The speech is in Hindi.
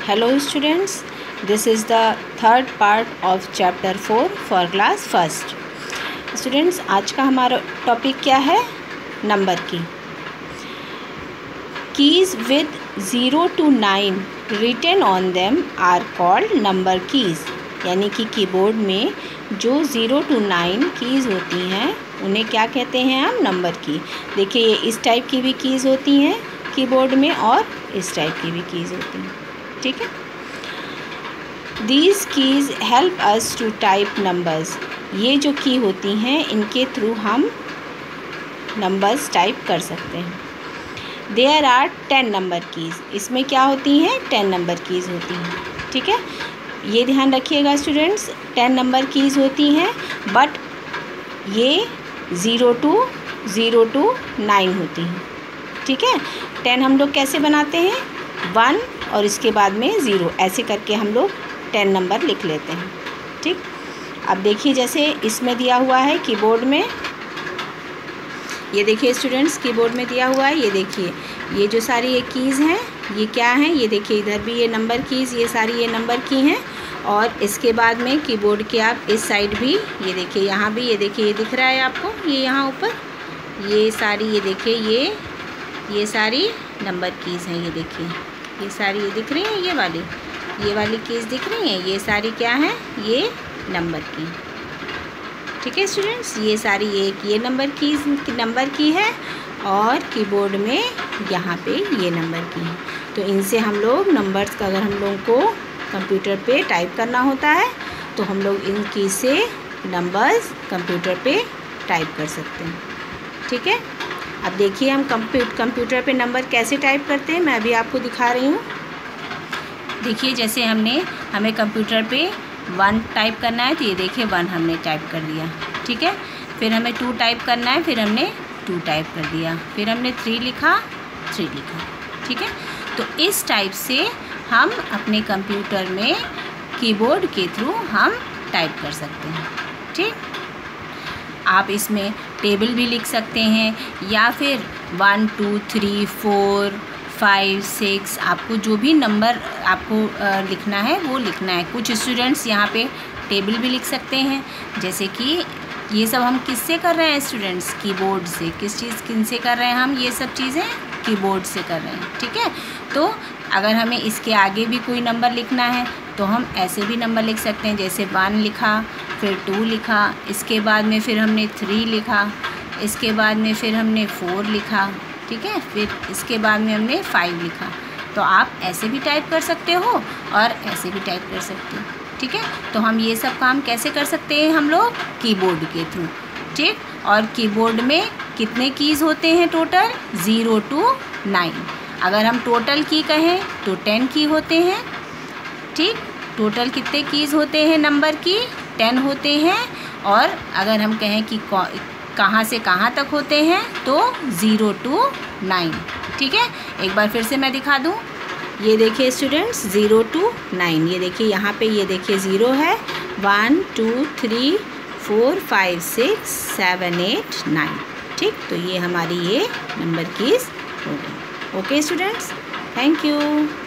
Hello students, this is the third part of chapter 4 for class first. Students, आज का हमारा टॉपिक क्या है? नंबर की. Keys with 0 to 9 written on them are called number keys. यानी कि कीबोर्ड में जो 0 to 9 कीज़ होती हैं उन्हें क्या कहते हैं हम? नंबर की. देखिए ये इस टाइप की भी कीज़ होती हैं कीबोर्ड में और इस टाइप की भी कीज़ होती हैं. ठीक है. These keys help us to type numbers. ये जो की होती हैं इनके थ्रू हम नंबर्स टाइप कर सकते हैं. There are 10 number keys. इसमें क्या होती हैं? 10 नंबर कीज़ होती हैं. ठीक है. ये ध्यान रखिएगा स्टूडेंट्स, 10 नंबर कीज़ होती हैं बट ये 0 to 9 होती हैं. ठीक है. 10 हम लोग कैसे बनाते हैं? 1 और इसके बाद में 0 ऐसे करके हम लोग 10 नंबर लिख लेते हैं. ठीक. अब देखिए जैसे इसमें दिया हुआ है कीबोर्ड में, ये देखिए स्टूडेंट्स कीबोर्ड में दिया हुआ है. ये देखिए ये जो सारी ये कीज़ हैं ये क्या हैं? ये देखिए इधर भी ये नंबर कीज़, ये सारी ये नंबर की हैं. और इसके बाद में कीबोर्ड के आप इस साइड भी ये देखिए, यहाँ भी ये देखिए, ये दिख रहा है आपको, ये यहाँ ऊपर ये सारी ये देखिए ये सारी नंबर कीज़ हैं. ये देखिए ये सारी ये दिख रही हैं, ये वाली कीज़ दिख रही हैं. ये सारी क्या हैं? ये नंबर की. ठीक है स्टूडेंट्स, ये सारी ये नंबर की है और कीबोर्ड में यहाँ पे ये नंबर की है. तो इनसे हम लोग नंबर्स का अगर हम लोगों को कंप्यूटर पे टाइप करना होता है तो हम लोग इन की से नंबर्स कंप्यूटर पे टाइप कर सकते हैं. ठीक है. अब देखिए हम कंप्यूटर पे नंबर कैसे टाइप करते हैं, मैं अभी आपको दिखा रही हूँ. देखिए जैसे हमें कंप्यूटर पे 1 टाइप करना है तो ये देखिए 1 हमने टाइप कर दिया. ठीक है. फिर हमें 2 टाइप करना है, फिर हमने 2 टाइप कर दिया. फिर हमने 3 लिखा. ठीक है. तो इस टाइप से हम अपने कंप्यूटर में कीबोर्ड के थ्रू हम टाइप कर सकते हैं. ठीक. आप इसमें टेबल भी लिख सकते हैं या फिर 1 2 3 4 5 6 आपको जो भी नंबर आपको लिखना है वो लिखना है. कुछ स्टूडेंट्स यहाँ पे टेबल भी लिख सकते हैं. जैसे कि ये सब हम किससे कर रहे हैं स्टूडेंट्स? कीबोर्ड से. किनसे कर रहे हैं हम? ये सब चीज़ें कीबोर्ड से कर रहे हैं. ठीक है. तो अगर हमें इसके आगे भी कोई नंबर लिखना है तो हम ऐसे भी नंबर लिख सकते हैं. जैसे 1 लिखा, फिर 2 लिखा, इसके बाद में फिर हमने 3 लिखा, इसके बाद में फिर हमने 4 लिखा. ठीक है. फिर इसके बाद में हमने 5 लिखा. तो आप ऐसे भी टाइप कर सकते हो और ऐसे भी टाइप कर सकते हो. ठीक है. तो हम ये सब काम कैसे कर सकते हैं? हम लोग कीबोर्ड के थ्रू. ठीक. और कीबोर्ड में कितने कीज़ होते हैं टोटल? 0 to 9. अगर हम टोटल की कहें तो 10 की होते हैं. ठीक. टोटल कितने कीज़ होते हैं नंबर की? 10 होते हैं. और अगर हम कहें कि कहाँ से कहाँ तक होते हैं तो 0 to 9. ठीक है. एक बार फिर से मैं दिखा दूँ. ये देखिए स्टूडेंट्स 0 to 9. ये देखिए यहाँ पे ये देखिए 0 है, 1 2 3 4 5 6 7 8 9. ठीक. तो ये हमारी ये नंबर कीज़ हो गई. Okay students, thank you.